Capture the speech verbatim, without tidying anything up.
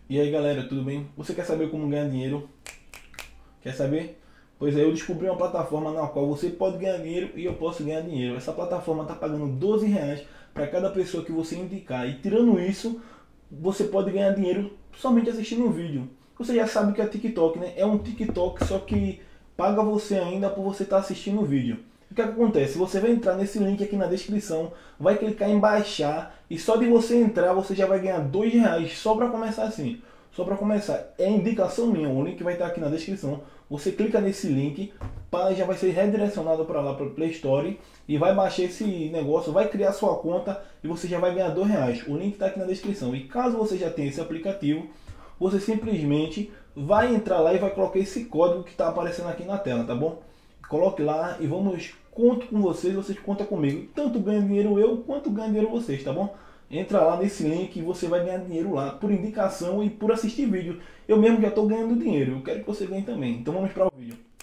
E aí galera, tudo bem? Você quer saber como ganhar dinheiro? Quer saber? Pois é, eu descobri uma plataforma na qual você pode ganhar dinheiro e eu posso ganhar dinheiro. Essa plataforma está pagando doze reais para cada pessoa que você indicar. E tirando isso, você pode ganhar dinheiro somente assistindo um vídeo. Você já sabe que é TikTok, né? É um TikTok, só que paga você ainda por você estar assistindo o vídeo. O que acontece? Você vai entrar nesse link aqui na descrição, vai clicar em baixar e só de você entrar você já vai ganhar dois reais só para começar assim. Só para começar, é indicação minha, o link vai estar aqui na descrição. Você clica nesse link, já vai ser redirecionado para lá para o Play Store e vai baixar esse negócio, vai criar sua conta e você já vai ganhar dois reais. O link está aqui na descrição. E caso você já tenha esse aplicativo, você simplesmente vai entrar lá e vai colocar esse código que está aparecendo aqui na tela, tá bom? Coloque lá e vamos, conto com vocês, vocês contam comigo. Tanto ganho dinheiro eu, quanto ganho dinheiro vocês, tá bom? Entra lá nesse link e você vai ganhar dinheiro lá, por indicação e por assistir vídeo. Eu mesmo já estou ganhando dinheiro, eu quero que você ganhe também. Então vamos para o vídeo.